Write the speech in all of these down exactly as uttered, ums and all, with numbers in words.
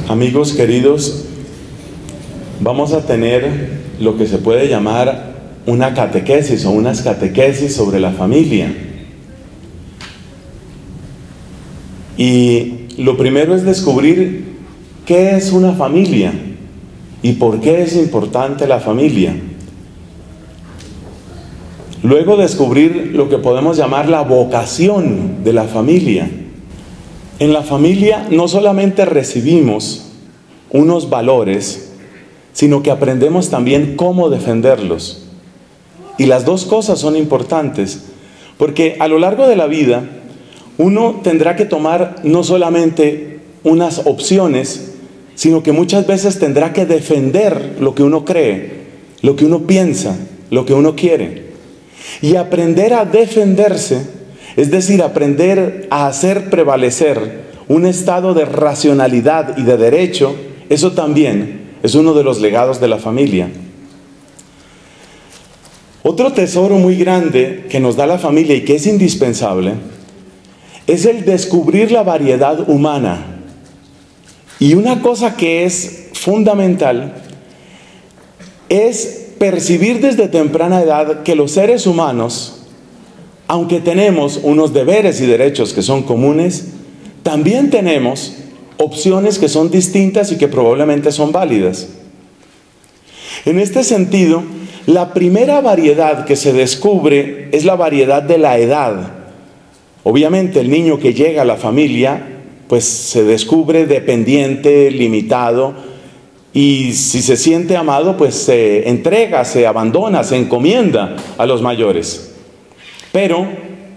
Amigos queridos, vamos a tener lo que se puede llamar una catequesis o unas catequesis sobre la familia. Y lo primero es descubrir qué es una familia y por qué es importante la familia. Luego descubrir lo que podemos llamar la vocación de la familia. En la familia no solamente recibimos unos valores, sino que aprendemos también cómo defenderlos. Y las dos cosas son importantes, porque a lo largo de la vida uno tendrá que tomar no solamente unas opciones, sino que muchas veces tendrá que defender lo que uno cree, lo que uno piensa, lo que uno quiere. Y aprender a defenderse, es decir, aprender a hacer prevalecer un estado de racionalidad y de derecho, eso también es uno de los legados de la familia. Otro tesoro muy grande que nos da la familia y que es indispensable es el descubrir la variedad humana. Y una cosa que es fundamental es percibir desde temprana edad que los seres humanos, aunque tenemos unos deberes y derechos que son comunes, también tenemos opciones que son distintas y que probablemente son válidas. En este sentido, la primera variedad que se descubre es la variedad de la edad. Obviamente el niño que llega a la familia, pues se descubre dependiente, limitado, y si se siente amado, pues se entrega, se abandona, se encomienda a los mayores. Pero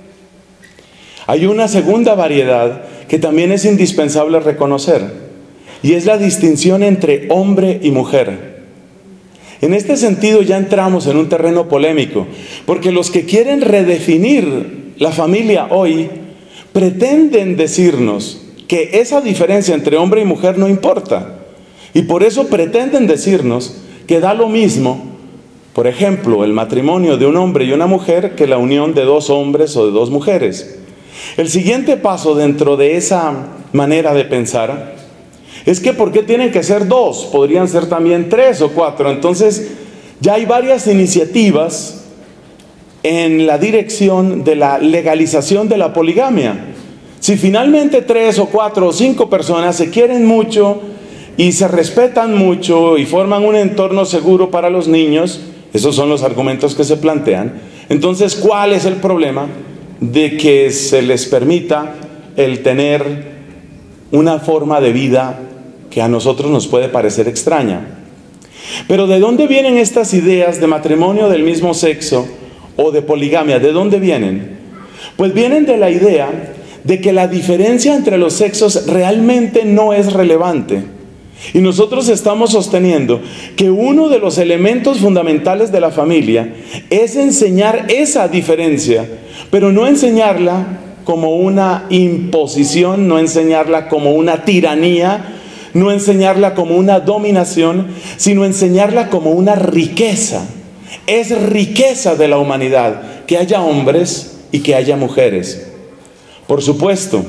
hay una segunda variedad que también es indispensable reconocer, y es la distinción entre hombre y mujer. En este sentido ya entramos en un terreno polémico, porque los que quieren redefinir la familia hoy pretenden decirnos que esa diferencia entre hombre y mujer no importa, y por eso pretenden decirnos que da lo mismo, por ejemplo, el matrimonio de un hombre y una mujer que la unión de dos hombres o de dos mujeres. El siguiente paso dentro de esa manera de pensar es que ¿por qué tienen que ser dos? Podrían ser también tres o cuatro. Entonces ya hay varias iniciativas en la dirección de la legalización de la poligamia. Si finalmente tres o cuatro o cinco personas se quieren mucho y se respetan mucho y forman un entorno seguro para los niños, esos son los argumentos que se plantean, entonces ¿cuál es el problema de que se les permita el tener una forma de vida que a nosotros nos puede parecer extraña? Pero ¿de dónde vienen estas ideas de matrimonio del mismo sexo o de poligamia? ¿De dónde vienen? Pues vienen de la idea de que la diferencia entre los sexos realmente no es relevante. Y nosotros estamos sosteniendo que uno de los elementos fundamentales de la familia es enseñar esa diferencia, pero no enseñarla como una imposición, no enseñarla como una tiranía, no enseñarla como una dominación, sino enseñarla como una riqueza. Es riqueza de la humanidad que haya hombres y que haya mujeres. Por supuesto,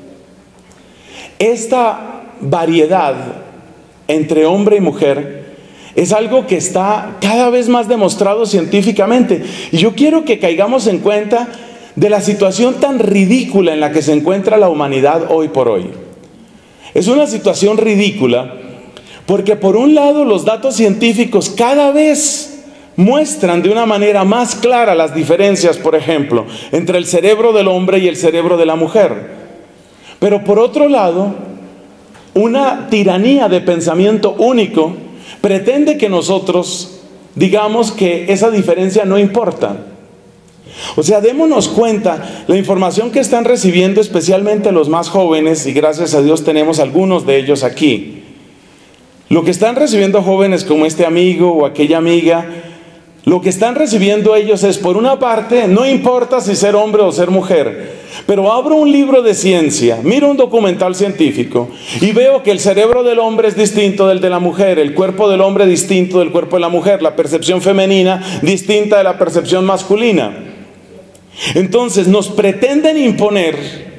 esta variedad entre hombre y mujer es algo que está cada vez más demostrado científicamente. Y yo quiero que caigamos en cuenta de la situación tan ridícula en la que se encuentra la humanidad hoy por hoy. Es una situación ridícula porque por un lado los datos científicos cada vez muestran de una manera más clara las diferencias, por ejemplo, entre el cerebro del hombre y el cerebro de la mujer. Pero por otro lado, una tiranía de pensamiento único pretende que nosotros digamos que esa diferencia no importa. O sea, démonos cuenta, la información que están recibiendo especialmente los más jóvenes, y gracias a Dios tenemos algunos de ellos aquí, lo que están recibiendo jóvenes como este amigo o aquella amiga, lo que están recibiendo ellos es, por una parte, no importa si ser hombre o ser mujer, pero abro un libro de ciencia, miro un documental científico y veo que el cerebro del hombre es distinto del de la mujer, el cuerpo del hombre distinto del cuerpo de la mujer, la percepción femenina distinta de la percepción masculina. Entonces nos pretenden imponer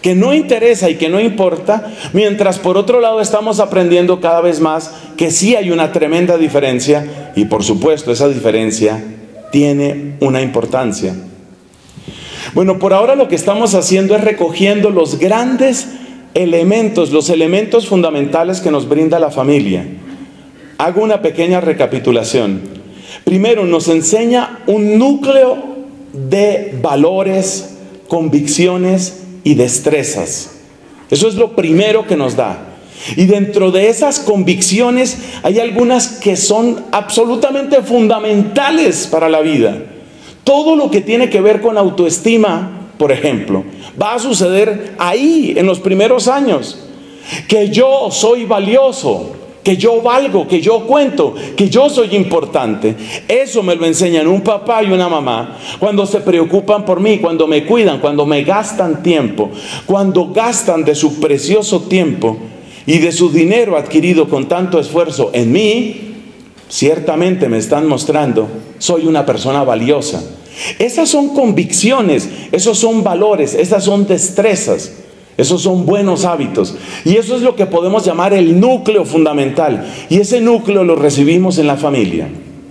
que no interesa y que no importa, mientras por otro lado estamos aprendiendo cada vez más que sí hay una tremenda diferencia y por supuesto esa diferencia tiene una importancia. Bueno, por ahora lo que estamos haciendo es recogiendo los grandes elementos, los elementos fundamentales que nos brinda la familia. Hago una pequeña recapitulación. Primero, nos enseña un núcleo de valores, convicciones y destrezas. Eso es lo primero que nos da. Y dentro de esas convicciones hay algunas que son absolutamente fundamentales para la vida. Todo lo que tiene que ver con autoestima, por ejemplo, va a suceder ahí, en los primeros años. Que yo soy valioso, que yo valgo, que yo cuento, que yo soy importante. Eso me lo enseñan un papá y una mamá cuando se preocupan por mí, cuando me cuidan, cuando me gastan tiempo, cuando gastan de su precioso tiempo y de su dinero adquirido con tanto esfuerzo en mí. Ciertamente me están mostrando, soy una persona valiosa. Esas son convicciones, esos son valores, esas son destrezas, esos son buenos hábitos. Y eso es lo que podemos llamar el núcleo fundamental. Y ese núcleo lo recibimos en la familia.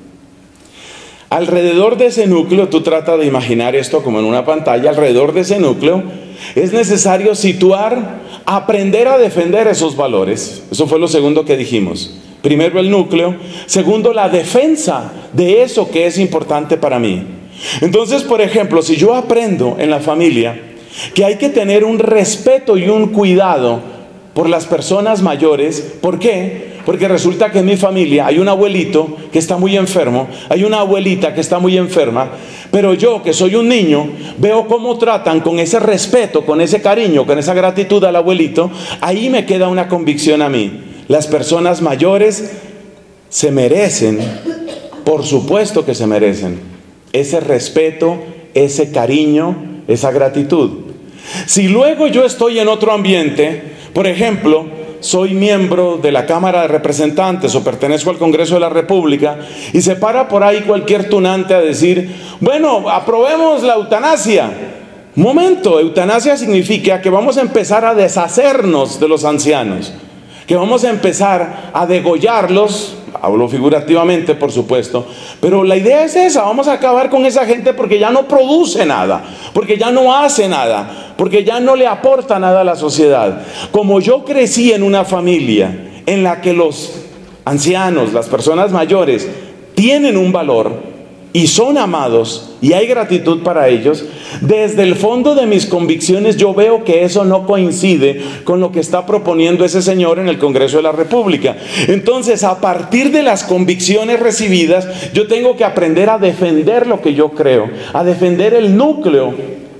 Alrededor de ese núcleo, tú trata de imaginar esto como en una pantalla, alrededor de ese núcleo es necesario situar, aprender a defender esos valores. Eso fue lo segundo que dijimos. Primero el núcleo, segundo la defensa de eso que es importante para mí. Entonces, por ejemplo, si yo aprendo en la familia que hay que tener un respeto y un cuidado por las personas mayores, ¿por qué? Porque resulta que en mi familia hay un abuelito que está muy enfermo, hay una abuelita que está muy enferma, pero yo, que soy un niño, veo cómo tratan con ese respeto, con ese cariño, con esa gratitud al abuelito. Ahí me queda una convicción a mí. Las personas mayores se merecen, por supuesto que se merecen, ese respeto, ese cariño, esa gratitud. Si luego yo estoy en otro ambiente, por ejemplo, soy miembro de la Cámara de Representantes o pertenezco al Congreso de la República y se para por ahí cualquier tunante a decir, bueno, aprobemos la eutanasia. Un momento, eutanasia significa que vamos a empezar a deshacernos de los ancianos, que vamos a empezar a degollarlos, hablo figurativamente por supuesto, pero la idea es esa, vamos a acabar con esa gente porque ya no produce nada, porque ya no hace nada, porque ya no le aporta nada a la sociedad. Como yo crecí en una familia en la que los ancianos, las personas mayores, tienen un valor y son amados y hay gratitud para ellos, desde el fondo de mis convicciones yo veo que eso no coincide con lo que está proponiendo ese señor en el Congreso de la República. Entonces, a partir de las convicciones recibidas, yo tengo que aprender a defender lo que yo creo, a defender el núcleo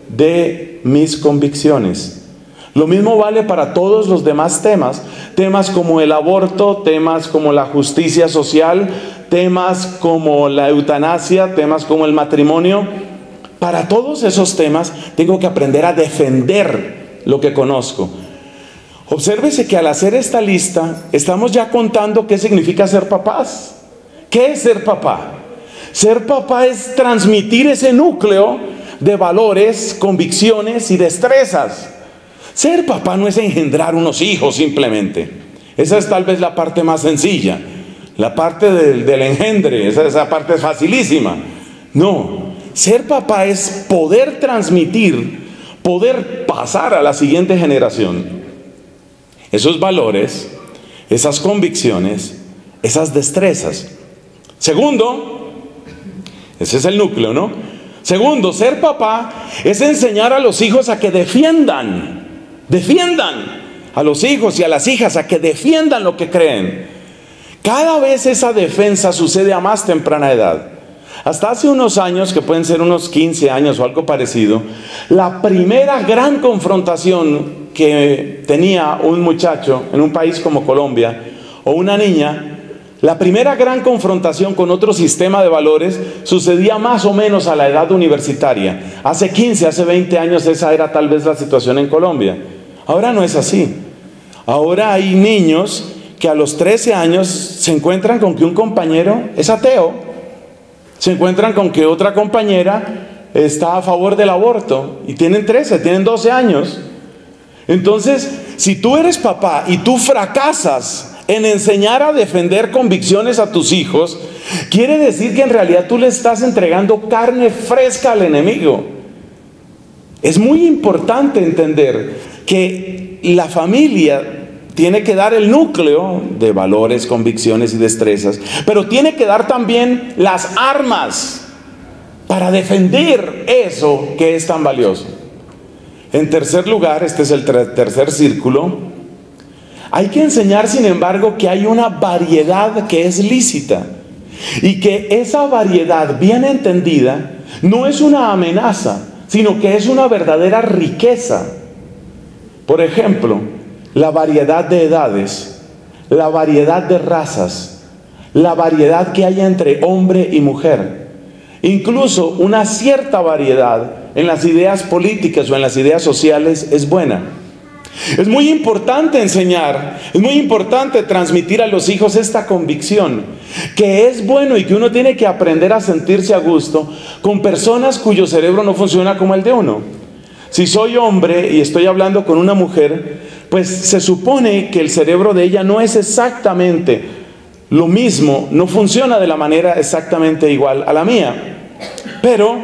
de mis convicciones. Lo mismo vale para todos los demás temas, temas como el aborto, temas como la justicia social, temas como la eutanasia, temas como el matrimonio. Para todos esos temas tengo que aprender a defender lo que conozco. Obsérvese que al hacer esta lista estamos ya contando qué significa ser papás. ¿Qué es ser papá? Ser papá es transmitir ese núcleo de valores, convicciones y destrezas. Ser papá no es engendrar unos hijos simplemente. Esa es tal vez la parte más sencilla. La parte del, del engendre, esa, esa parte es facilísima. No, ser papá es poder transmitir, poder pasar a la siguiente generación esos valores, esas convicciones, esas destrezas. Segundo, ese es el núcleo, ¿no? Segundo, ser papá es enseñar a los hijos a que defiendan. Defiendan a los hijos y a las hijas a que defiendan lo que creen. Cada vez esa defensa sucede a más temprana edad. Hasta hace unos años, que pueden ser unos quince años o algo parecido, la primera gran confrontación que tenía un muchacho en un país como Colombia o una niña, la primera gran confrontación con otro sistema de valores sucedía más o menos a la edad universitaria. Hace quince, hace veinte años esa era tal vez la situación en Colombia. Ahora no es así. Ahora hay niños que a los trece años se encuentran con que un compañero es ateo. Se encuentran con que otra compañera está a favor del aborto. Y tienen trece, tienen doce años. Entonces, si tú eres papá y tú fracasas en enseñar a defender convicciones a tus hijos, quiere decir que en realidad tú le estás entregando carne fresca al enemigo. Es muy importante entender que la familia tiene que dar el núcleo de valores, convicciones y destrezas, pero tiene que dar también las armas para defender eso que es tan valioso. En tercer lugar, este es el tercer círculo, hay que enseñar, sin embargo, que hay una variedad que es lícita y que esa variedad bien entendida no es una amenaza, sino que es una verdadera riqueza. Por ejemplo, la variedad de edades, la variedad de razas, la variedad que hay entre hombre y mujer, incluso una cierta variedad en las ideas políticas o en las ideas sociales es buena. Es muy importante enseñar, es muy importante transmitir a los hijos esta convicción, que es bueno y que uno tiene que aprender a sentirse a gusto con personas cuyo cerebro no funciona como el de uno. Si soy hombre y estoy hablando con una mujer, pues se supone que el cerebro de ella no es exactamente lo mismo, no funciona de la manera exactamente igual a la mía. Pero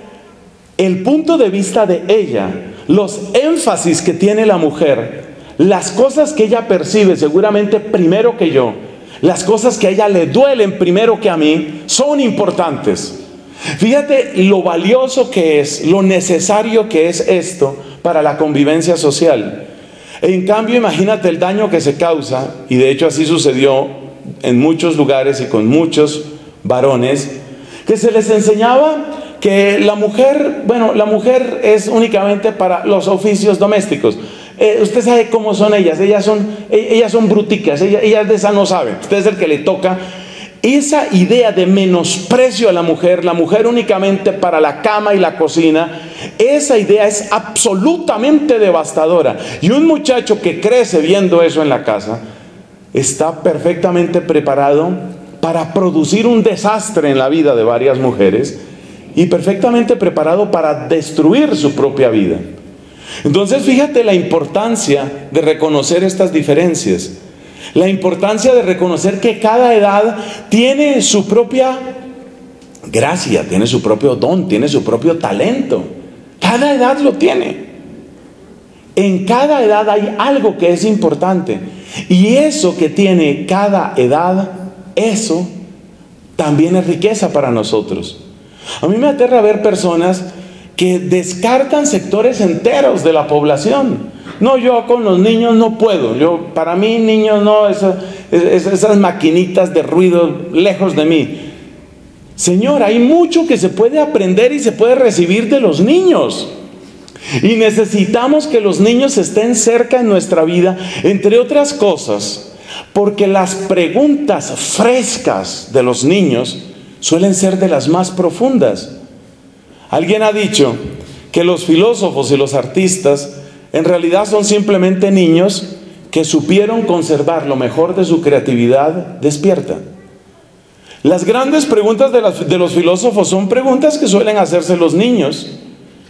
el punto de vista de ella, los énfasis que tiene la mujer, las cosas que ella percibe seguramente primero que yo, las cosas que a ella le duelen primero que a mí, son importantes. Fíjate lo valioso que es, lo necesario que es esto para la convivencia social. En cambio, imagínate el daño que se causa, y de hecho así sucedió en muchos lugares y con muchos varones, que se les enseñaba que la mujer, bueno, la mujer es únicamente para los oficios domésticos. Eh, usted sabe cómo son ellas, ellas son, ellas son bruticas, ellas, ellas de esa no saben, usted es el que le toca. Esa idea de menosprecio a la mujer, la mujer únicamente para la cama y la cocina, esa idea es absolutamente devastadora. Y un muchacho que crece viendo eso en la casa, está perfectamente preparado para producir un desastre en la vida de varias mujeres y perfectamente preparado para destruir su propia vida. Entonces, fíjate la importancia de reconocer estas diferencias. La importancia de reconocer que cada edad tiene su propia gracia, tiene su propio don, tiene su propio talento. Cada edad lo tiene. En cada edad hay algo que es importante. Y eso que tiene cada edad, eso también es riqueza para nosotros. A mí me aterra ver personas que descartan sectores enteros de la población. No, yo con los niños no puedo. Yo, para mí, niños no, esas, esas maquinitas de ruido lejos de mí. Señor, hay mucho que se puede aprender y se puede recibir de los niños. Y necesitamos que los niños estén cerca en nuestra vida, entre otras cosas, porque las preguntas frescas de los niños suelen ser de las más profundas. Alguien ha dicho que los filósofos y los artistas en realidad son simplemente niños que supieron conservar lo mejor de su creatividad despierta. Las grandes preguntas de, las, de los filósofos son preguntas que suelen hacerse los niños.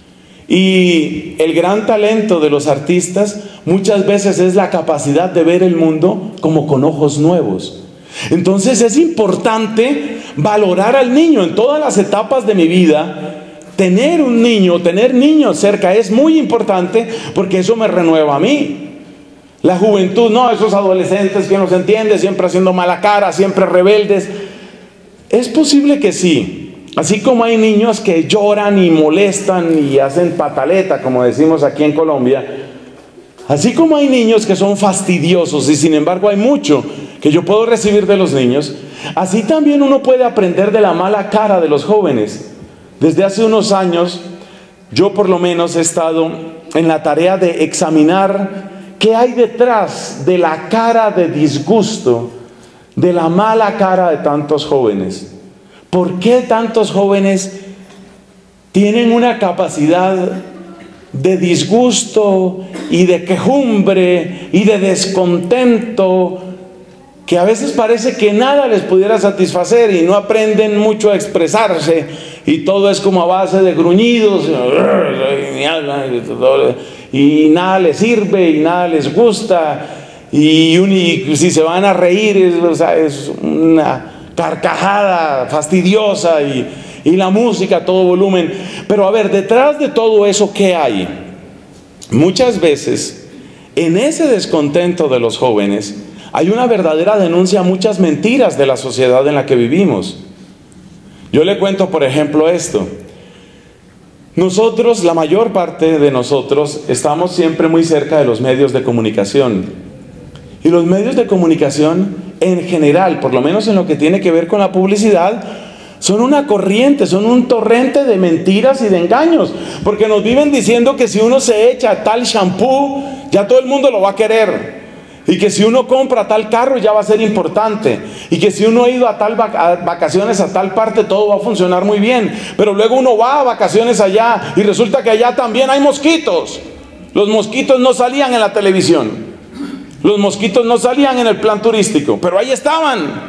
Y el gran talento de los artistas muchas veces es la capacidad de ver el mundo como con ojos nuevos. Entonces es importante valorar al niño en todas las etapas de mi vida. Tener un niño, tener niños cerca es muy importante porque eso me renueva a mí. La juventud, no, esos adolescentes que no se entiende, siempre haciendo mala cara, siempre rebeldes. Es posible que sí. Así como hay niños que lloran y molestan y hacen pataleta, como decimos aquí en Colombia, así como hay niños que son fastidiosos y sin embargo hay mucho que yo puedo recibir de los niños, así también uno puede aprender de la mala cara de los jóvenes. Desde hace unos años, yo por lo menos he estado en la tarea de examinar qué hay detrás de la cara de disgusto, de la mala cara de tantos jóvenes. ¿Por qué tantos jóvenes tienen una capacidad de disgusto y de quejumbre y de descontento que a veces parece que nada les pudiera satisfacer y no aprenden mucho a expresarse y todo es como a base de gruñidos, y nada les sirve, y nada les gusta, y, un, y si se van a reír, es, o sea, es una carcajada fastidiosa, y, y la música a todo volumen. Pero a ver, detrás de todo eso, ¿qué hay? Muchas veces, en ese descontento de los jóvenes, hay una verdadera denuncia a muchas mentiras de la sociedad en la que vivimos. Yo le cuento, por ejemplo, esto. Nosotros, la mayor parte de nosotros, estamos siempre muy cerca de los medios de comunicación. Y los medios de comunicación, en general, por lo menos en lo que tiene que ver con la publicidad, son una corriente, son un torrente de mentiras y de engaños. Porque nos viven diciendo que si uno se echa tal shampoo, ya todo el mundo lo va a querer. Y que si uno compra tal carro ya va a ser importante. Y que si uno ha ido a tal vac a vacaciones a tal parte, todo va a funcionar muy bien. Pero luego uno va a vacaciones allá y resulta que allá también hay mosquitos. Los mosquitos no salían en la televisión. Los mosquitos no salían en el plan turístico, pero ahí estaban.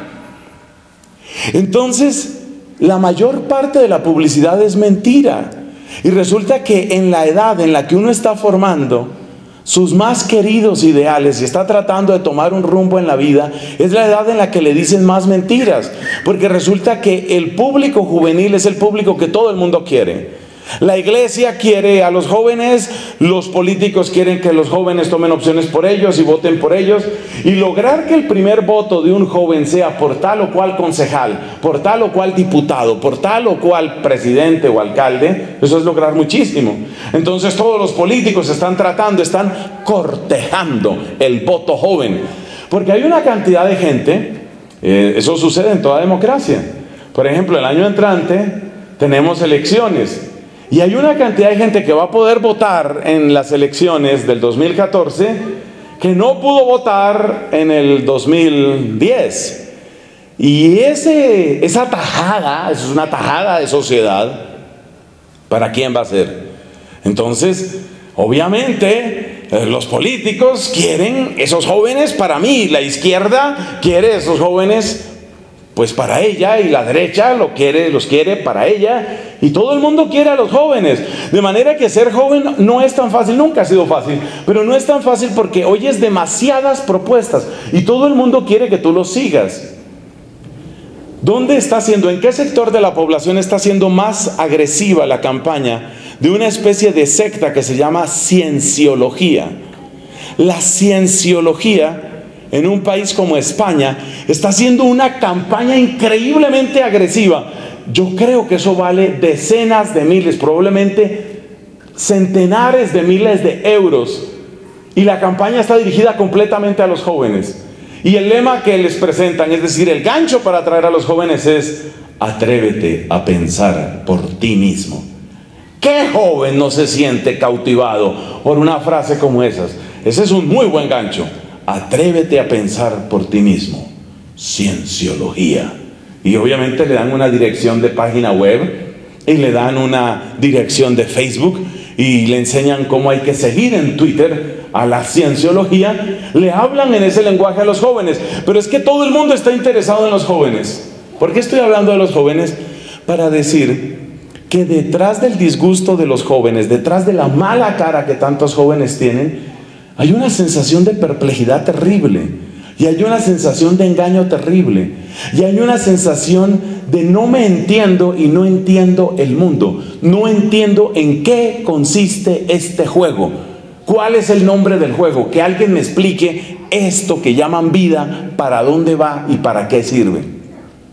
Entonces, la mayor parte de la publicidad es mentira. Y resulta que en la edad en la que uno está formando sus más queridos ideales y está tratando de tomar un rumbo en la vida, es la edad en la que le dicen más mentiras, porque resulta que el público juvenil es el público que todo el mundo quiere. La iglesia quiere a los jóvenes, los políticos quieren que los jóvenes tomen opciones por ellos y voten por ellos, y lograr que el primer voto de un joven sea por tal o cual concejal, por tal o cual diputado, por tal o cual presidente o alcalde, eso es lograr muchísimo. Entonces todos los políticos están tratando, están cortejando el voto joven, porque hay una cantidad de gente, eh, eso sucede en toda democracia. Por ejemplo, el año entrante tenemos elecciones. Y hay una cantidad de gente que va a poder votar en las elecciones del dos mil catorce que no pudo votar en el dos mil diez. Y ese, esa tajada, es una tajada de sociedad, ¿para quién va a ser? Entonces, obviamente, los políticos quieren esos jóvenes para mí, la izquierda quiere esos jóvenes pues para ella, y la derecha lo quiere, los quiere para ella, y todo el mundo quiere a los jóvenes. De manera que ser joven no es tan fácil, nunca ha sido fácil, pero no es tan fácil porque oyes demasiadas propuestas y todo el mundo quiere que tú los sigas. ¿Dónde está siendo, en qué sector de la población está siendo más agresiva la campaña de una especie de secta que se llama cienciología? La cienciología, en un país como España, está haciendo una campaña increíblemente agresiva. Yo creo que eso vale decenas de miles, probablemente centenares de miles de euros. Y la campaña está dirigida completamente a los jóvenes. Y el lema que les presentan, es decir, el gancho para atraer a los jóvenes es: atrévete a pensar por ti mismo. ¿Qué joven no se siente cautivado por una frase como esas? Ese es un muy buen gancho. Atrévete a pensar por ti mismo. Cienciología. Y obviamente le dan una dirección de página web y le dan una dirección de Facebook y le enseñan cómo hay que seguir en Twitter a la cienciología. Le hablan en ese lenguaje a los jóvenes, pero es que todo el mundo está interesado en los jóvenes. ¿Por qué estoy hablando de los jóvenes? Para decir que detrás del disgusto de los jóvenes, detrás de la mala cara que tantos jóvenes tienen, hay una sensación de perplejidad terrible, y hay una sensación de engaño terrible, y hay una sensación de no me entiendo y no entiendo el mundo, no entiendo en qué consiste este juego, cuál es el nombre del juego, que alguien me explique esto que llaman vida, para dónde va y para qué sirve.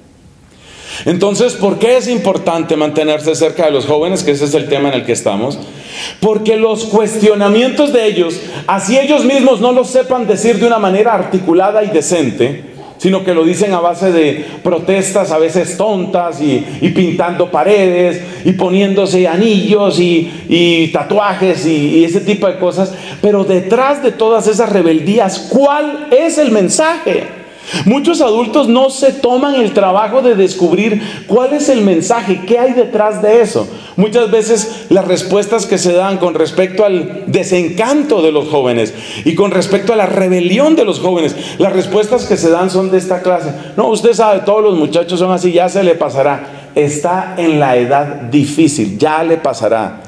Entonces, ¿por qué es importante mantenerse cerca de los jóvenes? Que ese es el tema en el que estamos. Porque los cuestionamientos de ellos, así ellos mismos no los sepan decir de una manera articulada y decente, sino que lo dicen a base de protestas a veces tontas y, y pintando paredes y poniéndose anillos y, y tatuajes y, y ese tipo de cosas. Pero detrás de todas esas rebeldías, ¿cuál es el mensaje? Muchos adultos no se toman el trabajo de descubrir cuál es el mensaje, qué hay detrás de eso. Muchas veces las respuestas que se dan con respecto al desencanto de los jóvenes y con respecto a la rebelión de los jóvenes, las respuestas que se dan son de esta clase: no, usted sabe, todos los muchachos son así, ya se le pasará. está en la edad difícil, ya le pasará.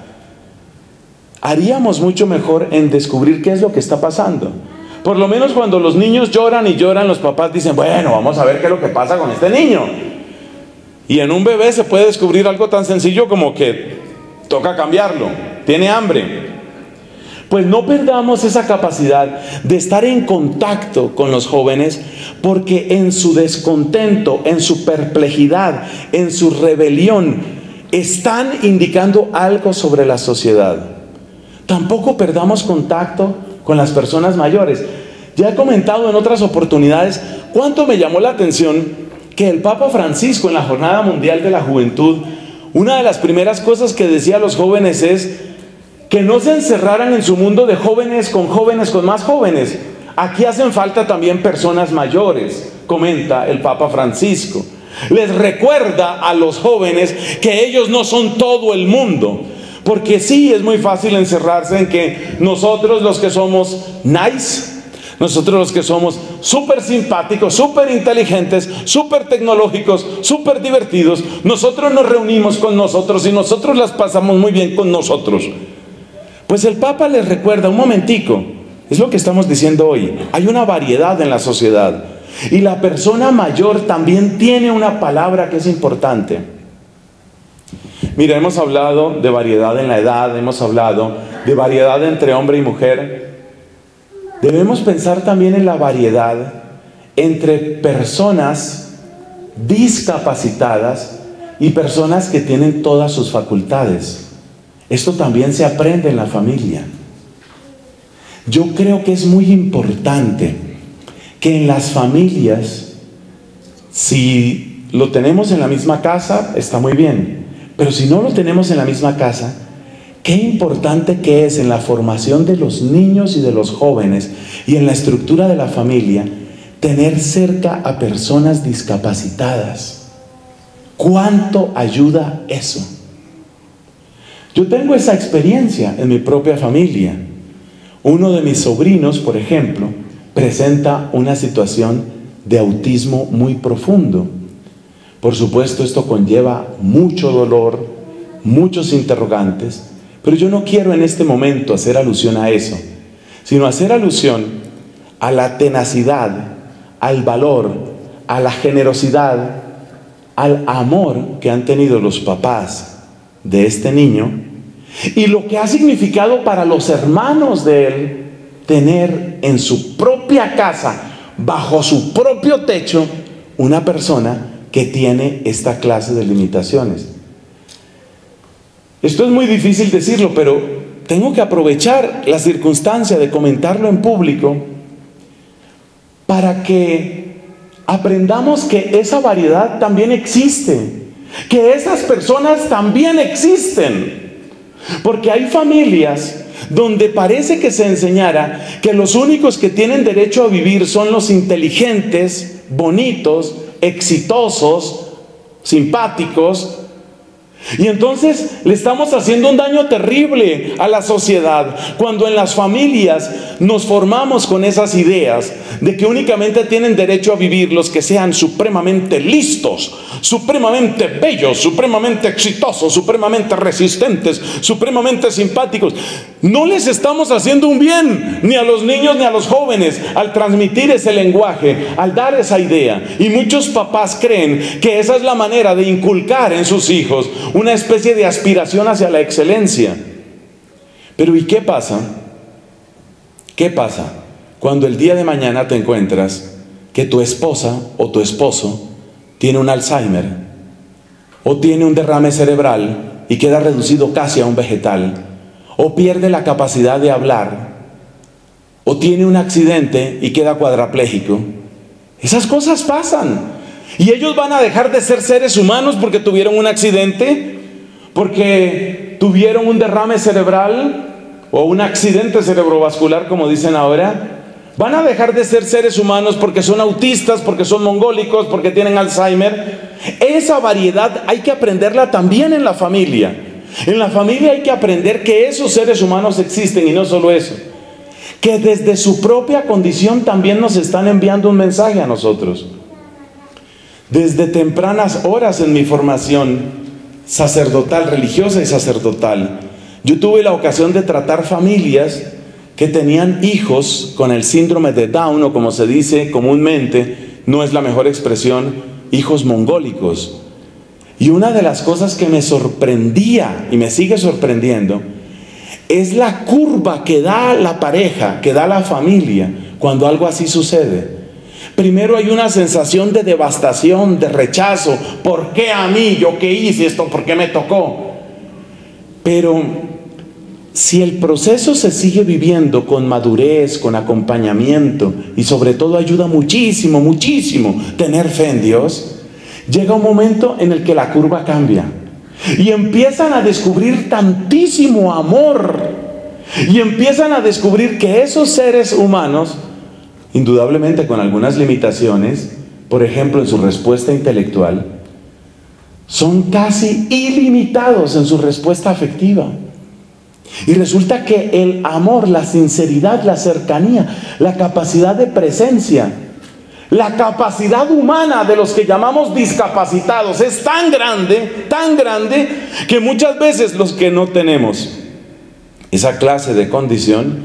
Haríamos mucho mejor en descubrir qué es lo que está pasando. Por lo menos cuando los niños lloran y lloran, los papás dicen, bueno, vamos a ver qué es lo que pasa con este niño. Y en un bebé se puede descubrir algo tan sencillo como que toca cambiarlo, tiene hambre. Pues no perdamos esa capacidad de estar en contacto con los jóvenes, porque en su descontento, en su perplejidad, en su rebelión, están indicando algo sobre la sociedad. Tampoco perdamos contacto con las personas mayores. Ya he comentado en otras oportunidades cuánto me llamó la atención que el Papa Francisco, en la Jornada Mundial de la Juventud, una de las primeras cosas que decía a los jóvenes es que no se encerraran en su mundo de jóvenes con jóvenes con más jóvenes. Aquí hacen falta también personas mayores, comenta el Papa Francisco. Les recuerda a los jóvenes que ellos no son todo el mundo. Porque sí, es muy fácil encerrarse en que nosotros los que somos nice, nosotros los que somos súper simpáticos, súper inteligentes, súper tecnológicos, súper divertidos, nosotros nos reunimos con nosotros y nosotros las pasamos muy bien con nosotros. Pues el Papa les recuerda, un momentico, es lo que estamos diciendo hoy, hay una variedad en la sociedad y la persona mayor también tiene una palabra que es importante. Mira, hemos hablado de variedad en la edad, hemos hablado de variedad entre hombre y mujer. Debemos pensar también en la variedad entre personas discapacitadas y personas que tienen todas sus facultades. Esto también se aprende en la familia. Yo creo que es muy importante que en las familias, si lo tenemos en la misma casa, está muy bien. Pero si no lo tenemos en la misma casa, qué importante que es en la formación de los niños y de los jóvenes y en la estructura de la familia, tener cerca a personas discapacitadas. ¿Cuánto ayuda eso? Yo tengo esa experiencia en mi propia familia. Uno de mis sobrinos, por ejemplo, presenta una situación de autismo muy profundo. Por supuesto, esto conlleva mucho dolor, muchos interrogantes, pero yo no quiero en este momento hacer alusión a eso, sino hacer alusión a la tenacidad, al valor, a la generosidad, al amor que han tenido los papás de este niño y lo que ha significado para los hermanos de él tener en su propia casa, bajo su propio techo, una persona que tiene esta clase de limitaciones. Esto es muy difícil decirlo, pero tengo que aprovechar la circunstancia de comentarlo en público para que aprendamos que esa variedad también existe, que esas personas también existen, porque hay familias donde parece que se enseñara que los únicos que tienen derecho a vivir son los inteligentes, bonitos, exitosos, simpáticos, y entonces le estamos haciendo un daño terrible a la sociedad cuando en las familias nos formamos con esas ideas de que únicamente tienen derecho a vivir los que sean supremamente listos, supremamente bellos, supremamente exitosos, supremamente resistentes, supremamente simpáticos. No les estamos haciendo un bien ni a los niños ni a los jóvenes al transmitir ese lenguaje, al dar esa idea. Y muchos papás creen que esa es la manera de inculcar en sus hijos una especie de aspiración hacia la excelencia. Pero ¿y qué pasa? ¿Qué pasa cuando el día de mañana te encuentras que tu esposa o tu esposo tiene un Alzheimer o tiene un derrame cerebral y queda reducido casi a un vegetal, o pierde la capacidad de hablar, o tiene un accidente y queda cuadrapléjico? Esas cosas pasan. ¿Y ellos van a dejar de ser seres humanos porque tuvieron un accidente? ¿Porque tuvieron un derrame cerebral o un accidente cerebrovascular, como dicen ahora? ¿Van a dejar de ser seres humanos porque son autistas, porque son mongólicos, porque tienen Alzheimer? Esa variedad hay que aprenderla también en la familia. En la familia hay que aprender que esos seres humanos existen, y no solo eso, que desde su propia condición también nos están enviando un mensaje a nosotros. Desde tempranas horas en mi formación sacerdotal, religiosa y sacerdotal, yo tuve la ocasión de tratar familias que tenían hijos con el síndrome de Down, o como se dice comúnmente, no es la mejor expresión, hijos mongólicos. Y una de las cosas que me sorprendía y me sigue sorprendiendo es la curva que da la pareja, que da la familia cuando algo así sucede. Primero hay una sensación de devastación, de rechazo. ¿Por qué a mí? ¿Yo qué hice esto? ¿Por qué me tocó? Pero si el proceso se sigue viviendo con madurez, con acompañamiento, y sobre todo ayuda muchísimo, muchísimo tener fe en Dios, llega un momento en el que la curva cambia y empiezan a descubrir tantísimo amor y empiezan a descubrir que esos seres humanos, indudablemente con algunas limitaciones, por ejemplo en su respuesta intelectual, son casi ilimitados en su respuesta afectiva. Y resulta que el amor, la sinceridad, la cercanía, la capacidad de presencia, la capacidad humana de los que llamamos discapacitados es tan grande, tan grande, que muchas veces los que no tenemos esa clase de condición,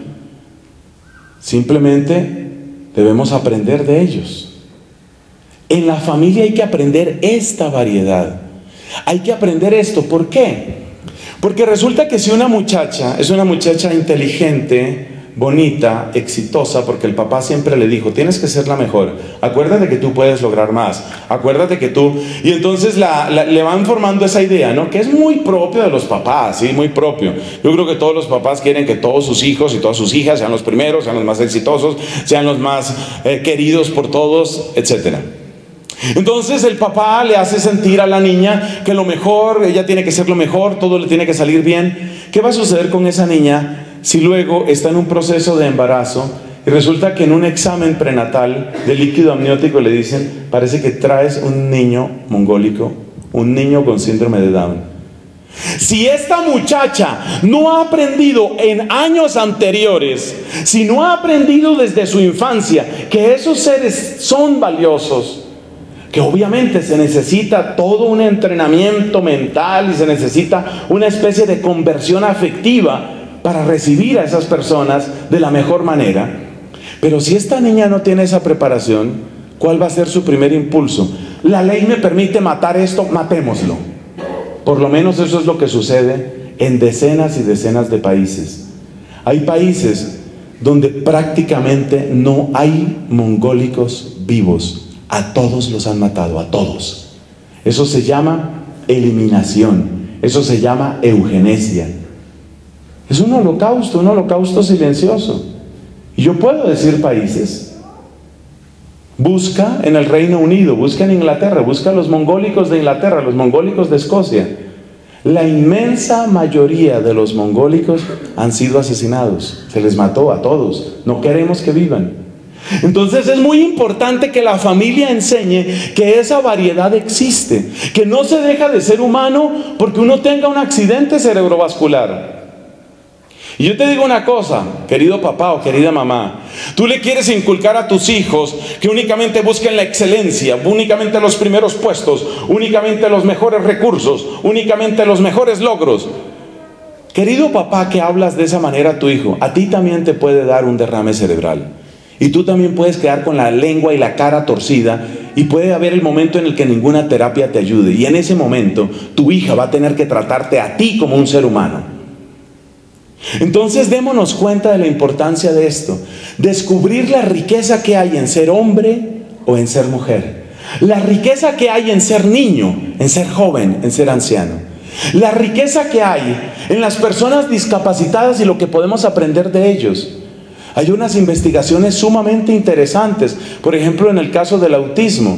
simplemente debemos aprender de ellos. En la familia hay que aprender esta variedad. Hay que aprender esto. ¿Por qué? Porque resulta que si una muchacha es una muchacha inteligente, bonita, exitosa, porque el papá siempre le dijo, tienes que ser la mejor, acuérdate que tú puedes lograr más, acuérdate que tú, y entonces la, la, le van formando esa idea, ¿no? Que es muy propio de los papás, sí, muy propio. Yo creo que todos los papás quieren que todos sus hijos y todas sus hijas sean los primeros, sean los más exitosos, sean los más eh, queridos por todos, etcétera. Entonces el papá le hace sentir a la niña que lo mejor, ella tiene que ser lo mejor, todo le tiene que salir bien. ¿Qué va a suceder con esa niña si luego está en un proceso de embarazo y resulta que en un examen prenatal de líquido amniótico le dicen, parece que traes un niño mongólico, un niño con síndrome de Down? Si esta muchacha no ha aprendido en años anteriores, si no ha aprendido desde su infancia que esos seres son valiosos, que obviamente se necesita todo un entrenamiento mental y se necesita una especie de conversión afectiva para recibir a esas personas de la mejor manera. Pero si esta niña no tiene esa preparación, ¿cuál va a ser su primer impulso? La ley me permite matar esto, matémoslo. Por lo menos eso es lo que sucede en decenas y decenas de países. Hay países donde prácticamente no hay mongólicos vivos. A todos los han matado, a todos. Eso se llama eliminación, eso se llama eugenesia. Es un holocausto, un holocausto silencioso. Y yo puedo decir países. Busca en el Reino Unido, busca en Inglaterra, busca a los mongólicos de Inglaterra, los mongólicos de Escocia. La inmensa mayoría de los mongólicos han sido asesinados, se les mató a todos, no queremos que vivan. Entonces es muy importante que la familia enseñe que esa variedad existe, que no se deja de ser humano porque uno tenga un accidente cerebrovascular. Y yo te digo una cosa, querido papá o querida mamá, tú le quieres inculcar a tus hijos que únicamente busquen la excelencia, únicamente los primeros puestos, únicamente los mejores recursos, únicamente los mejores logros. Querido papá que hablas de esa manera a tu hijo, a ti también te puede dar un derrame cerebral. Y tú también puedes quedar con la lengua y la cara torcida y puede haber el momento en el que ninguna terapia te ayude. Y en ese momento tu hija va a tener que tratarte a ti como un ser humano. Entonces démonos cuenta de la importancia de esto. Descubrir la riqueza que hay en ser hombre o en ser mujer. La riqueza que hay en ser niño, en ser joven, en ser anciano. La riqueza que hay en las personas discapacitadas y lo que podemos aprender de ellos. Hay unas investigaciones sumamente interesantes. Por ejemplo, en el caso del autismo,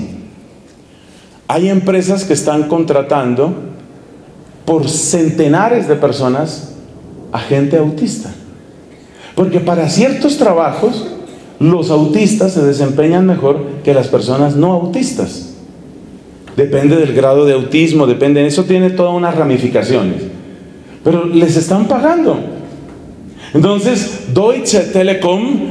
hay empresas que están contratando por centenares de personas a gente autista. Porque para ciertos trabajos, los autistas se desempeñan mejor que las personas no autistas. Depende del grado de autismo, depende, eso tiene todas unas ramificaciones. Pero les están pagando. Entonces, Deutsche Telekom,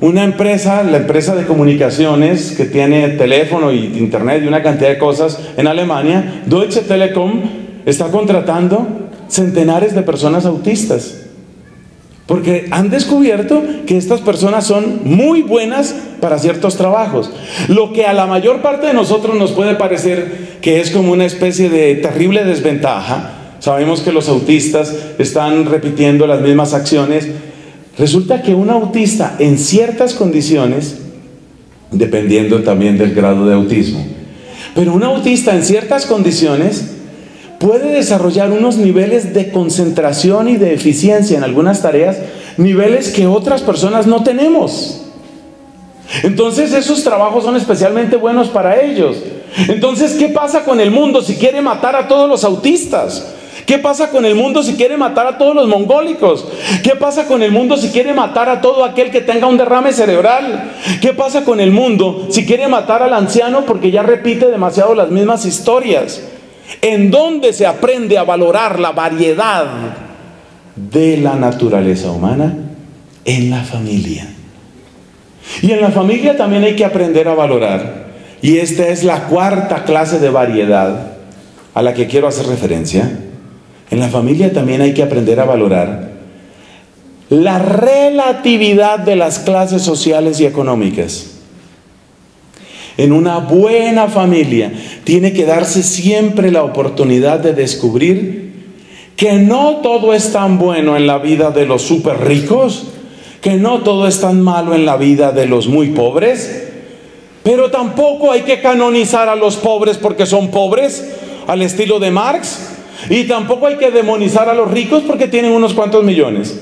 una empresa, la empresa de comunicaciones que tiene teléfono y internet y una cantidad de cosas en Alemania, Deutsche Telekom, está contratando centenares de personas autistas. Porque han descubierto que estas personas son muy buenas para ciertos trabajos. Lo que a la mayor parte de nosotros nos puede parecer que es como una especie de terrible desventaja. Sabemos que los autistas están repitiendo las mismas acciones. Resulta que un autista en ciertas condiciones, dependiendo también del grado de autismo, pero un autista en ciertas condiciones puede desarrollar unos niveles de concentración y de eficiencia en algunas tareas, niveles que otras personas no tenemos. Entonces esos trabajos son especialmente buenos para ellos. Entonces, ¿qué pasa con el mundo si quiere matar a todos los autistas? ¿Qué pasa con el mundo si quiere matar a todos los mongólicos? ¿Qué pasa con el mundo si quiere matar a todo aquel que tenga un derrame cerebral? ¿Qué pasa con el mundo si quiere matar al anciano porque ya repite demasiado las mismas historias? ¿En dónde se aprende a valorar la variedad de la naturaleza humana? En la familia. Y en la familia también hay que aprender a valorar. Y esta es la cuarta clase de variedad a la que quiero hacer referencia. En la familia también hay que aprender a valorar la relatividad de las clases sociales y económicas. En una buena familia tiene que darse siempre la oportunidad de descubrir que no todo es tan bueno en la vida de los súper ricos, que no todo es tan malo en la vida de los muy pobres, pero tampoco hay que canonizar a los pobres porque son pobres, al estilo de Marx, y tampoco hay que demonizar a los ricos porque tienen unos cuantos millones.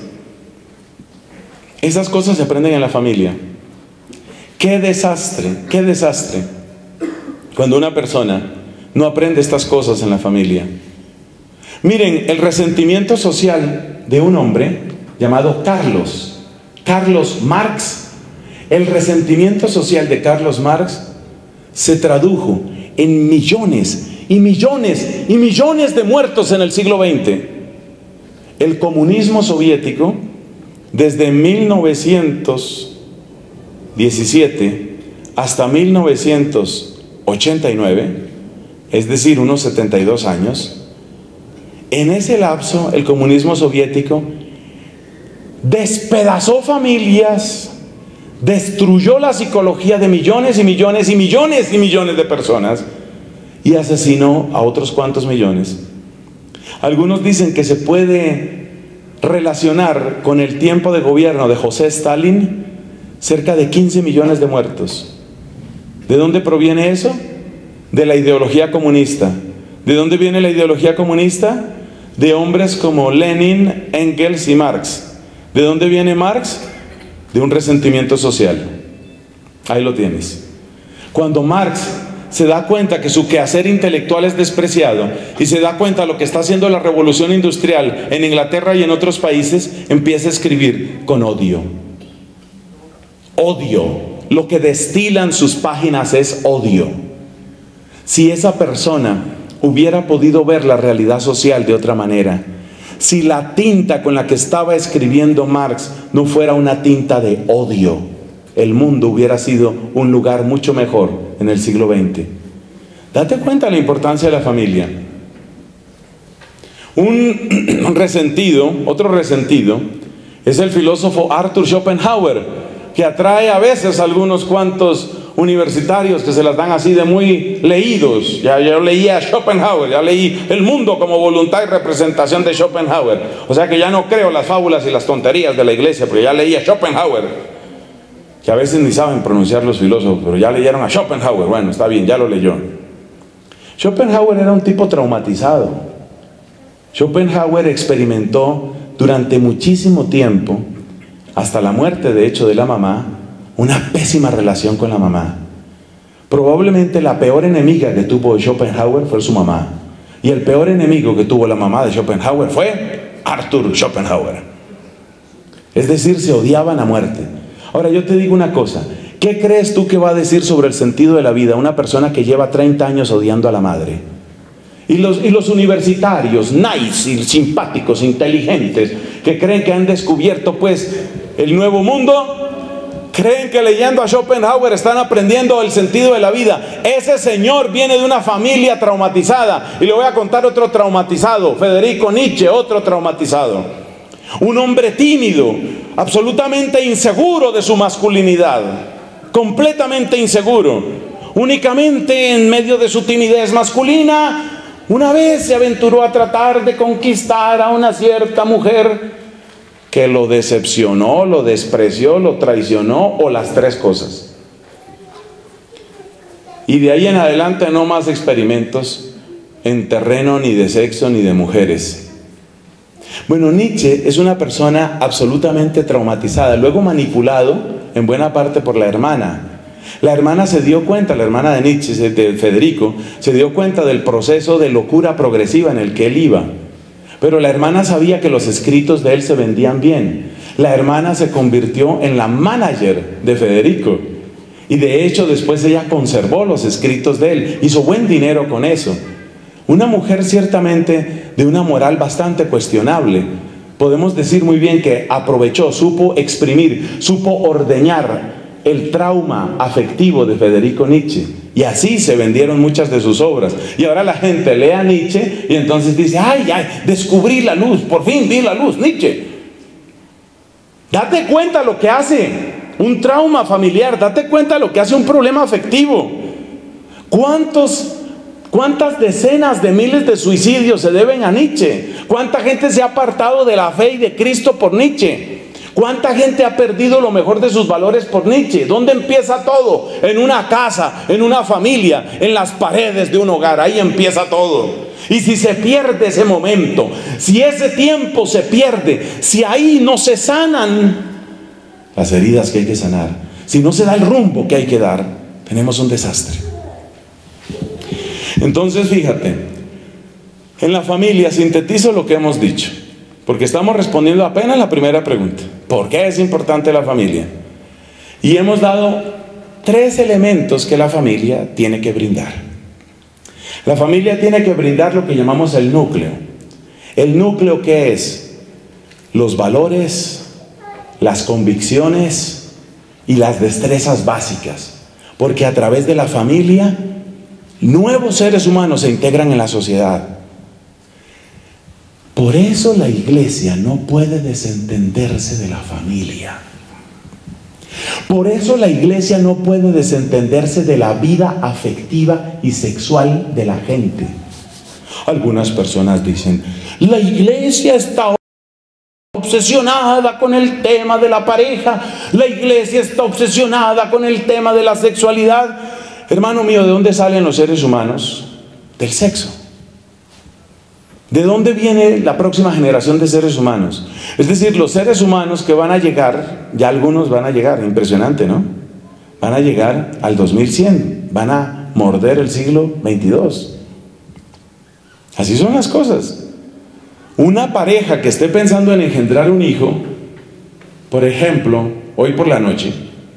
Esas cosas se aprenden en la familia. Qué desastre, qué desastre cuando una persona no aprende estas cosas en la familia. Miren, el resentimiento social de un hombre llamado Carlos, Carlos Marx, el resentimiento social de Carlos Marx se tradujo en millones y millones y millones de muertos en el siglo veinte. El comunismo soviético, desde mil novecientos diecisiete hasta mil novecientos ochenta y nueve, es decir, unos setenta y dos años, en ese lapso el comunismo soviético despedazó familias, destruyó la psicología de millones y millones y millones y millones de personas y asesinó a otros cuantos millones. Algunos dicen que se puede relacionar con el tiempo de gobierno de José Stalin cerca de quince millones de muertos. ¿De dónde proviene eso? De la ideología comunista. ¿De dónde viene la ideología comunista? De hombres como Lenin, Engels y Marx. ¿De dónde viene Marx? De un resentimiento social. Ahí lo tienes. Cuando Marx se da cuenta que su quehacer intelectual es despreciado y se da cuenta de lo que está haciendo la revolución industrial en Inglaterra y en otros países, empieza a escribir con odio. Odio. Lo que destilan sus páginas es odio. Si esa persona hubiera podido ver la realidad social de otra manera, si la tinta con la que estaba escribiendo Marx no fuera una tinta de odio, el mundo hubiera sido un lugar mucho mejor en el siglo veinte. Date cuenta de la importancia de la familia. Un resentido, otro resentido, es el filósofo Arthur Schopenhauer, que atrae a veces a algunos cuantos universitarios que se las dan así de muy leídos. Ya yo leía a Schopenhauer, ya leí El mundo como voluntad y representación de Schopenhauer. O sea que ya no creo las fábulas y las tonterías de la iglesia, porque ya leí a Schopenhauer, que a veces ni saben pronunciar los filósofos, pero ya leyeron a Schopenhauer. Bueno, está bien, ya lo leyó. Schopenhauer era un tipo traumatizado. Schopenhauer experimentó durante muchísimo tiempo, hasta la muerte de hecho de la mamá, una pésima relación con la mamá. Probablemente la peor enemiga que tuvo Schopenhauer fue su mamá, y el peor enemigo que tuvo la mamá de Schopenhauer fue Arthur Schopenhauer. Es decir, se odiaban a muerte. Ahora yo te digo una cosa, ¿qué crees tú que va a decir sobre el sentido de la vida una persona que lleva treinta años odiando a la madre? Y los, y los universitarios, nice y simpáticos, inteligentes, que creen que han descubierto pues el nuevo mundo, creen que leyendo a Schopenhauer están aprendiendo el sentido de la vida. Ese señor viene de una familia traumatizada. Y le voy a contar otro traumatizado, Federico Nietzsche, otro traumatizado. Un hombre tímido, absolutamente inseguro de su masculinidad, completamente inseguro. Únicamente en medio de su timidez masculina, una vez se aventuró a tratar de conquistar a una cierta mujer que lo decepcionó, lo despreció, lo traicionó o las tres cosas. Y de ahí en adelante no más experimentos en terreno ni de sexo ni de mujeres. Bueno, Nietzsche es una persona absolutamente traumatizada, luego manipulado en buena parte por la hermana. La hermana se dio cuenta, la hermana de Nietzsche, de Federico, se dio cuenta del proceso de locura progresiva en el que él iba. Pero la hermana sabía que los escritos de él se vendían bien. La hermana se convirtió en la manager de Federico. Y de hecho después ella conservó los escritos de él. Hizo buen dinero con eso. Una mujer ciertamente de una moral bastante cuestionable. Podemos decir muy bien que aprovechó, supo exprimir, supo ordeñar el trauma afectivo de Federico Nietzsche. Y así se vendieron muchas de sus obras. Y ahora la gente lee a Nietzsche y entonces dice, ay, ay, descubrí la luz, por fin vi la luz, Nietzsche. Date cuenta lo que hace un trauma familiar, date cuenta lo que hace un problema afectivo. ¿Cuántos, cuántas decenas de miles de suicidios se deben a Nietzsche? ¿Cuánta gente se ha apartado de la fe y de Cristo por Nietzsche? ¿Cuánta gente ha perdido lo mejor de sus valores por Nietzsche? ¿Dónde empieza todo? En una casa, en una familia, en las paredes de un hogar. Ahí empieza todo. Y si se pierde ese momento, si ese tiempo se pierde, si ahí no se sanan las heridas que hay que sanar, si no se da el rumbo que hay que dar, tenemos un desastre. Entonces, fíjate, en la familia sintetizo lo que hemos dicho. Porque estamos respondiendo apenas la primera pregunta. ¿Por qué es importante la familia? Y hemos dado tres elementos que la familia tiene que brindar. La familia tiene que brindar lo que llamamos el núcleo. ¿El núcleo qué es? Los valores, las convicciones y las destrezas básicas. Porque a través de la familia, nuevos seres humanos se integran en la sociedad. Por eso la iglesia no puede desentenderse de la familia. Por eso la iglesia no puede desentenderse de la vida afectiva y sexual de la gente. Algunas personas dicen, la iglesia está obsesionada con el tema de la pareja, la iglesia está obsesionada con el tema de la sexualidad. Hermano mío, ¿de dónde salen los seres humanos? Del sexo. ¿De dónde viene la próxima generación de seres humanos? Es decir, los seres humanos que van a llegar, ya algunos van a llegar, impresionante, ¿no? Van a llegar al dos mil cien, van a morder el siglo veintidós. Así son las cosas. Una pareja que esté pensando en engendrar un hijo, por ejemplo, hoy por la noche,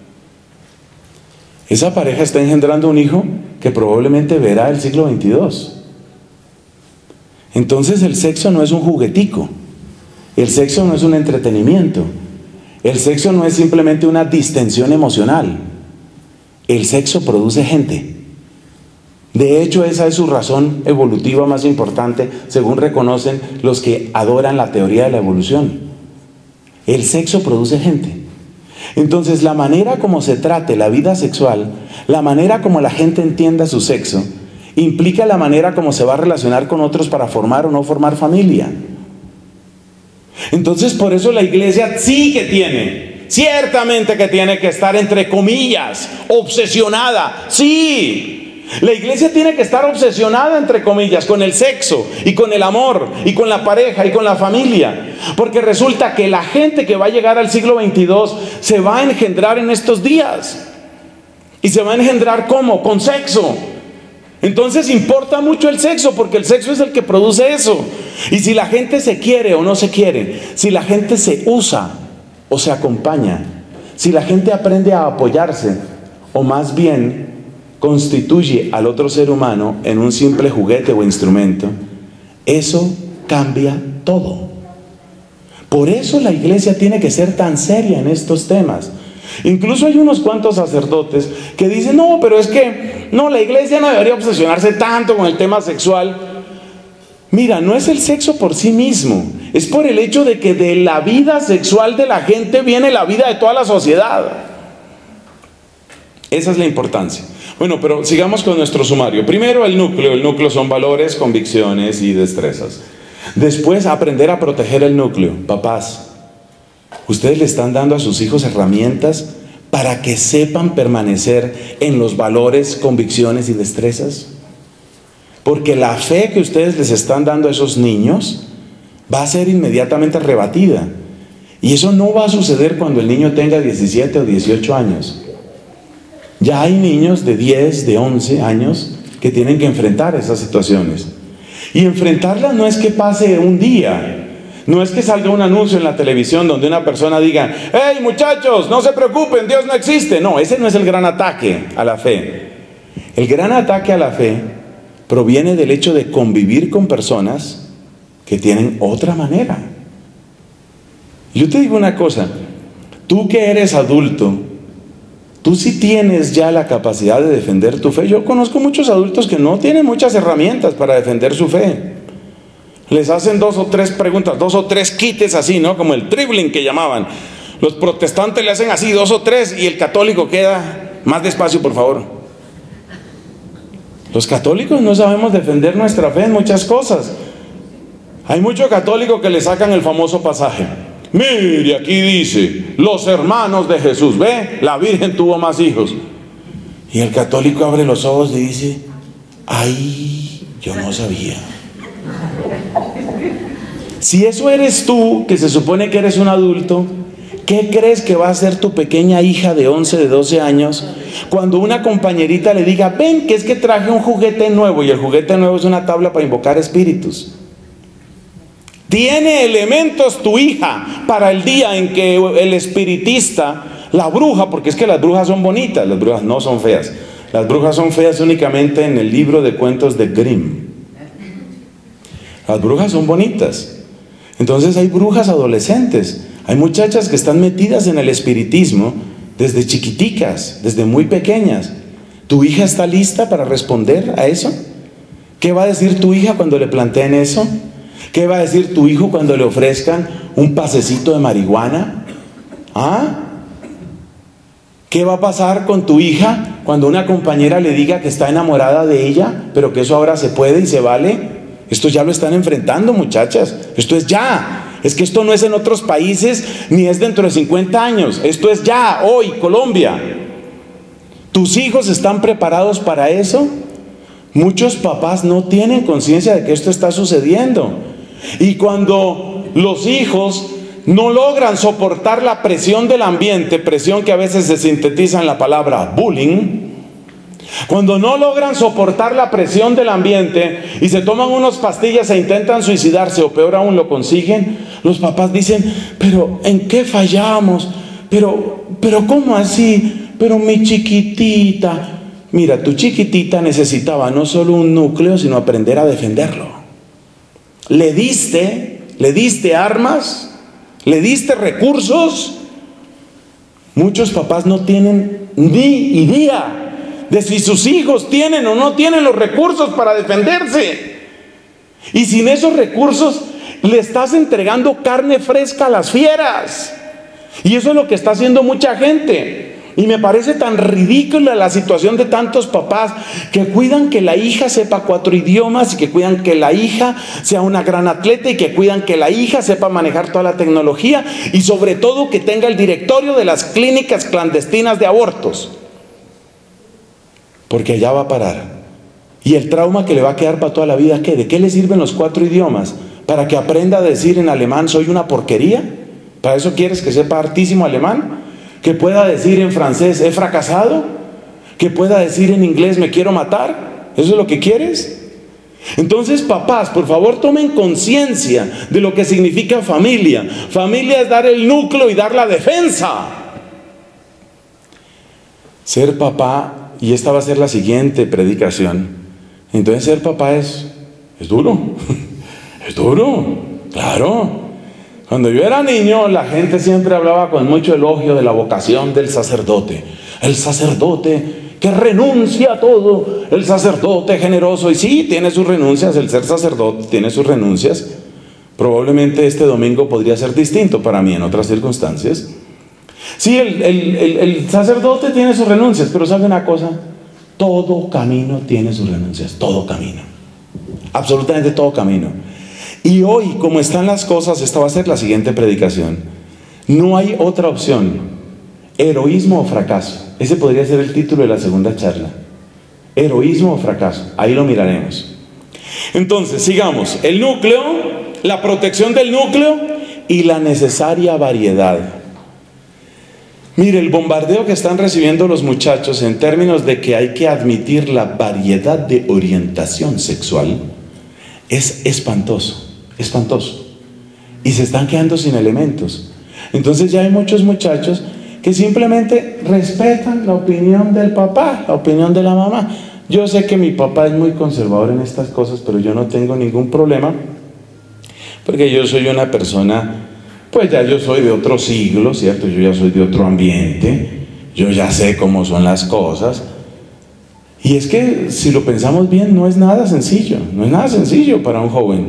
esa pareja está engendrando un hijo que probablemente verá el siglo veintidós. Entonces el sexo no es un juguetico, el sexo no es un entretenimiento, el sexo no es simplemente una distensión emocional, el sexo produce gente. De hecho, esa es su razón evolutiva más importante, según reconocen los que adoran la teoría de la evolución. El sexo produce gente. Entonces, la manera como se trate la vida sexual, la manera como la gente entienda su sexo, implica la manera como se va a relacionar con otros para formar o no formar familia. Entonces, por eso la iglesia sí que tiene, ciertamente que tiene que estar, entre comillas, obsesionada. Sí, la iglesia tiene que estar obsesionada, entre comillas, con el sexo y con el amor y con la pareja y con la familia. Porque resulta que la gente que va a llegar al siglo veintidós se va a engendrar en estos días. ¿Y se va a engendrar cómo? Con sexo. Entonces importa mucho el sexo, porque el sexo es el que produce eso. Y si la gente se quiere o no se quiere, si la gente se usa o se acompaña, si la gente aprende a apoyarse, o más bien constituye al otro ser humano en un simple juguete o instrumento, eso cambia todo. Por eso la iglesia tiene que ser tan seria en estos temas. Incluso hay unos cuantos sacerdotes que dicen, no, pero es que no, la iglesia no debería obsesionarse tanto con el tema sexual. Mira, no es el sexo por sí mismo, es por el hecho de que de la vida sexual de la gente viene la vida de toda la sociedad. Esa es la importancia. Bueno, pero sigamos con nuestro sumario. Primero el núcleo. El núcleo son valores, convicciones y destrezas. Después aprender a proteger el núcleo. Papás, ustedes le están dando a sus hijos herramientas para que sepan permanecer en los valores, convicciones y destrezas. Porque la fe que ustedes les están dando a esos niños va a ser inmediatamente rebatida. Y eso no va a suceder cuando el niño tenga diecisiete o dieciocho años. Ya hay niños de diez, de once años que tienen que enfrentar esas situaciones. Y enfrentarlas no es que pase un día. No es que salga un anuncio en la televisión donde una persona diga, hey muchachos, no se preocupen, Dios no existe. No, ese no es el gran ataque a la fe. El gran ataque a la fe proviene del hecho de convivir con personas que tienen otra manera. Yo te digo una cosa, tú que eres adulto, tú sí tienes ya la capacidad de defender tu fe. Yo conozco muchos adultos que no tienen muchas herramientas para defender su fe. Les hacen dos o tres preguntas, dos o tres quites así, ¿no? Como el dribbling que llamaban. Los protestantes le hacen así, dos o tres, y el católico queda más despacio, por favor. Los católicos no sabemos defender nuestra fe en muchas cosas. Hay muchos católicos que le sacan el famoso pasaje. Mire, aquí dice, los hermanos de Jesús, ¿ve? La Virgen tuvo más hijos. Y el católico abre los ojos y dice, ay, yo no sabía. Si eso eres tú, que se supone que eres un adulto, ¿qué crees que va a hacer tu pequeña hija de once, de doce años cuando una compañerita le diga, ven, que es que traje un juguete nuevo? Y el juguete nuevo es una tabla para invocar espíritus. Tiene elementos tu hija para el día en que el espiritista, la bruja, porque es que las brujas son bonitas, las brujas no son feas. Las brujas son feas únicamente en el libro de cuentos de Grimm. Las brujas son bonitas. Entonces hay brujas adolescentes, hay muchachas que están metidas en el espiritismo desde chiquiticas, desde muy pequeñas. ¿Tu hija está lista para responder a eso? ¿Qué va a decir tu hija cuando le planteen eso? ¿Qué va a decir tu hijo cuando le ofrezcan un pasecito de marihuana? ¿Ah? ¿Qué va a pasar con tu hija cuando una compañera le diga que está enamorada de ella, pero que eso ahora se puede y se vale? Esto ya lo están enfrentando, muchachas. Esto es ya. Es que esto no es en otros países ni es dentro de cincuenta años. Esto es ya, hoy, Colombia. ¿Tus hijos están preparados para eso? Muchos papás no tienen conciencia de que esto está sucediendo. Y cuando los hijos no logran soportar la presión del ambiente, presión que a veces se sintetiza en la palabra bullying, cuando no logran soportar la presión del ambiente y se toman unas pastillas e intentan suicidarse, o peor aún lo consiguen, los papás dicen, pero ¿en qué fallamos? Pero, pero ¿cómo así? Pero mi chiquitita. Mira, tu chiquitita necesitaba no solo un núcleo, sino aprender a defenderlo. Le diste, le diste armas, le diste recursos. Muchos papás no tienen ni idea de si sus hijos tienen o no tienen los recursos para defenderse. Y sin esos recursos le estás entregando carne fresca a las fieras. Y eso es lo que está haciendo mucha gente. Y me parece tan ridícula la situación de tantos papás que cuidan que la hija sepa cuatro idiomas, y que cuidan que la hija sea una gran atleta, y que cuidan que la hija sepa manejar toda la tecnología, y sobre todo que tenga el directorio de las clínicas clandestinas de abortos. Porque allá va a parar. Y el trauma que le va a quedar para toda la vida, ¿qué? ¿De qué le sirven los cuatro idiomas? ¿Para que aprenda a decir en alemán soy una porquería? ¿Para eso quieres que sepa hartísimo alemán? ¿Que pueda decir en francés he fracasado? ¿Que pueda decir en inglés me quiero matar? ¿Eso es lo que quieres? Entonces, papás, por favor tomen conciencia de lo que significa familia. Familia es dar el núcleo y dar la defensa. Ser papá, y esta va a ser la siguiente predicación, entonces ser papá es, es duro, es duro, claro. Cuando yo era niño, la gente siempre hablaba con mucho elogio de la vocación del sacerdote. El sacerdote que renuncia a todo, el sacerdote generoso. Y sí, tiene sus renuncias, el ser sacerdote tiene sus renuncias. Probablemente este domingo podría ser distinto para mí en otras circunstancias. Sí, el, el, el, el sacerdote tiene sus renuncias, pero ¿sabe una cosa? Todo camino tiene sus renuncias, todo camino. Absolutamente todo camino. Y hoy, como están las cosas, esta va a ser la siguiente predicación. No hay otra opción. Heroísmo o fracaso. Ese podría ser el título de la segunda charla. Heroísmo o fracaso. Ahí lo miraremos. Entonces, sigamos. El núcleo, la protección del núcleo y la necesaria variedad. Mire, el bombardeo que están recibiendo los muchachos en términos de que hay que admitir la variedad de orientación sexual es espantoso, espantoso. Y se están quedando sin elementos. Entonces ya hay muchos muchachos que simplemente respetan la opinión del papá, la opinión de la mamá. Yo sé que mi papá es muy conservador en estas cosas, pero yo no tengo ningún problema, porque yo soy una persona, pues ya yo soy de otro siglo, ¿cierto? Yo ya soy de otro ambiente, yo ya sé cómo son las cosas. Y es que si lo pensamos bien, no es nada sencillo, no es nada sencillo para un joven.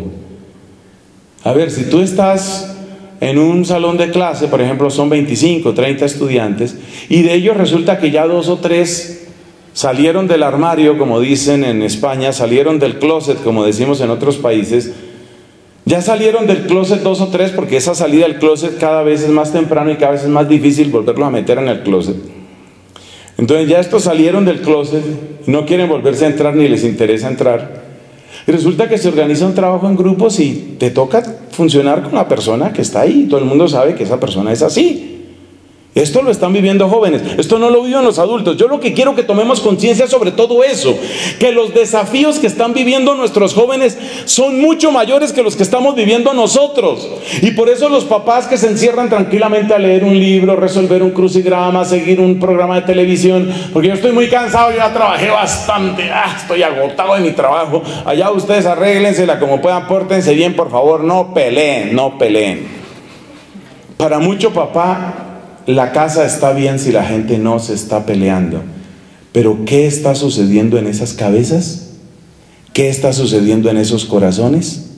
A ver, si tú estás en un salón de clase, por ejemplo, son veinticinco, treinta estudiantes, y de ellos resulta que ya dos o tres salieron del armario, como dicen en España, salieron del closet, como decimos en otros países. Ya salieron del closet dos o tres, porque esa salida del closet cada vez es más temprano y cada vez es más difícil volverlos a meter en el closet. Entonces ya estos salieron del closet y no quieren volverse a entrar ni les interesa entrar. Y resulta que se organiza un trabajo en grupos y te toca funcionar con la persona que está ahí. Todo el mundo sabe que esa persona es así. Esto lo están viviendo jóvenes, esto no lo viven los adultos. Yo lo que quiero que tomemos conciencia sobre todo eso, que los desafíos que están viviendo nuestros jóvenes son mucho mayores que los que estamos viviendo nosotros. Y por eso los papás que se encierran tranquilamente a leer un libro, resolver un crucigrama, seguir un programa de televisión, porque yo estoy muy cansado, yo ya trabajé bastante, ah, estoy agotado de mi trabajo. Allá ustedes arréglensela como puedan, pórtense bien, por favor, no peleen, no peleen. Para mucho papá, la casa está bien si la gente no se está peleando. Pero ¿qué está sucediendo en esas cabezas? ¿Qué está sucediendo en esos corazones?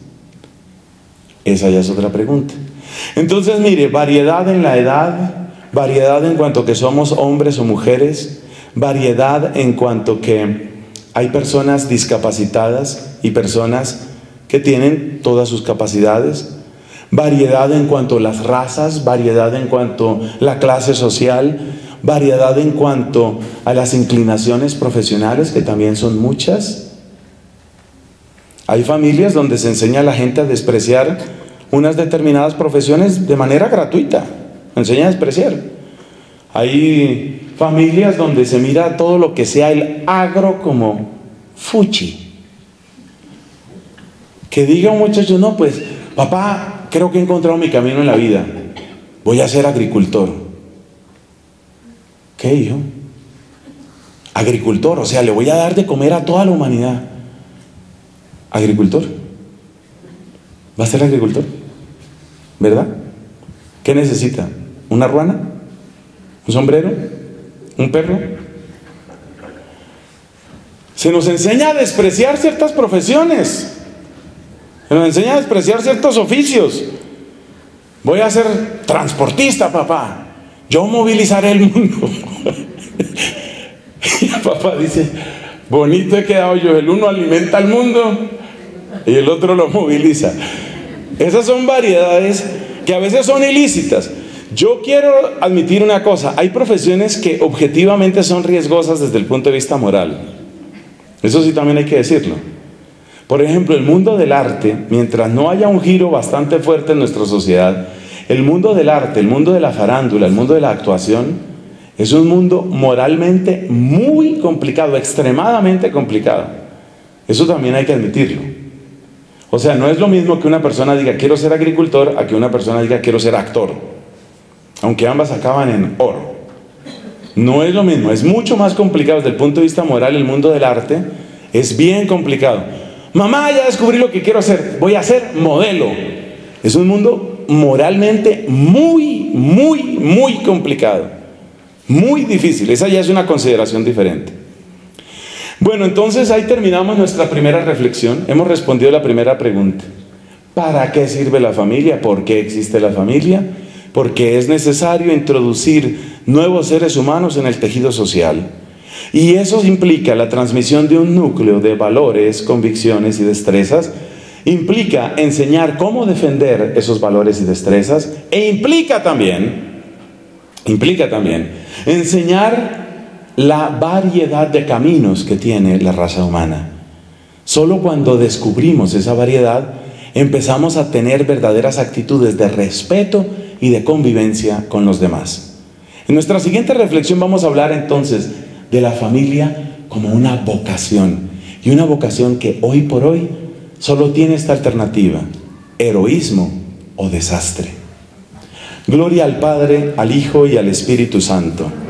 Esa ya es otra pregunta. Entonces, mire, variedad en la edad, variedad en cuanto que somos hombres o mujeres, variedad en cuanto que hay personas discapacitadas y personas que tienen todas sus capacidades. Variedad en cuanto a las razas, variedad en cuanto a la clase social, variedad en cuanto a las inclinaciones profesionales, que también son muchas. Hay familias donde se enseña a la gente a despreciar unas determinadas profesiones de manera gratuita, enseña a despreciar. Hay familias donde se mira todo lo que sea el agro como fuchi. Que diga un muchacho, no, pues papá, creo que he encontrado mi camino en la vida, voy a ser agricultor. ¿Qué, hijo? Agricultor, o sea, le voy a dar de comer a toda la humanidad. ¿Agricultor? ¿Va a ser agricultor? ¿Verdad? ¿Qué necesita? ¿Una ruana? ¿Un sombrero? ¿Un perro? Se nos enseña a despreciar ciertas profesiones. Se nos enseña a despreciar ciertos oficios. Voy a ser transportista, papá. Yo movilizaré el mundo. Y el papá dice, bonito he quedado yo. El uno alimenta al mundo y el otro lo moviliza. Esas son variedades que a veces son ilícitas. Yo quiero admitir una cosa. Hay profesiones que objetivamente son riesgosas desde el punto de vista moral. Eso sí también hay que decirlo. Por ejemplo, el mundo del arte, mientras no haya un giro bastante fuerte en nuestra sociedad, el mundo del arte, el mundo de la farándula, el mundo de la actuación, es un mundo moralmente muy complicado, extremadamente complicado. Eso también hay que admitirlo. O sea, no es lo mismo que una persona diga quiero ser agricultor a que una persona diga quiero ser actor, aunque ambas acaban en oro. No es lo mismo, es mucho más complicado desde el punto de vista moral. El mundo del arte es bien complicado. Mamá, ya descubrí lo que quiero hacer, voy a ser modelo. Es un mundo moralmente muy, muy, muy complicado. Muy difícil. Esa ya es una consideración diferente. Bueno, entonces ahí terminamos nuestra primera reflexión. Hemos respondido la primera pregunta. ¿Para qué sirve la familia? ¿Por qué existe la familia? Porque es necesario introducir nuevos seres humanos en el tejido social. Y eso implica la transmisión de un núcleo de valores, convicciones y destrezas. Implica enseñar cómo defender esos valores y destrezas. E implica también, implica también enseñar la variedad de caminos que tiene la raza humana. Solo cuando descubrimos esa variedad, empezamos a tener verdaderas actitudes de respeto y de convivencia con los demás. En nuestra siguiente reflexión vamos a hablar entonces de la familia como una vocación. Y una vocación que hoy por hoy solo tiene esta alternativa: heroísmo o desastre. Gloria al Padre, al Hijo y al Espíritu Santo.